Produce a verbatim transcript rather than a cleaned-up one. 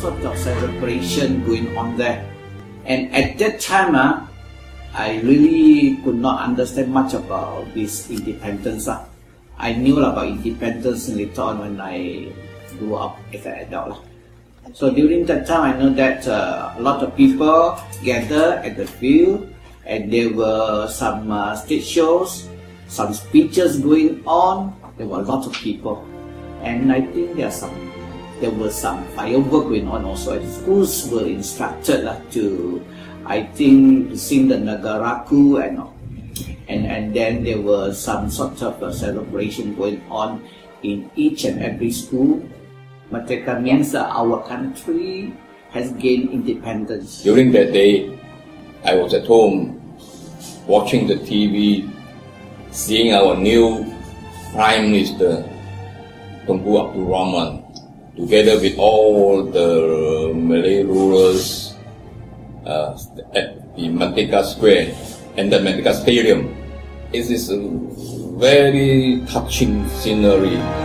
sort of celebration going on there. And at that time, uh, I really could not understand much about this independence. Uh. I knew about independence later on when I grew up as an adult. So during that time, I know that uh, a lot of people gathered at the field, and there were some uh, stage shows, some speeches going on. There were a lot of people, and I think there are some, there was some firework going on also. And schools were instructed uh, to, I think, to sing the Nagaraku and and and then there was some sort of a celebration going on in each and every school. Merdeka means uh, our country has gained independence. During that day, I was at home watching the T V, seeing our new Prime Minister, Tunku Abdul Rahman, together with all the Malay rulers uh, at the Merdeka Square and the Merdeka Stadium. It is a very touching scenery.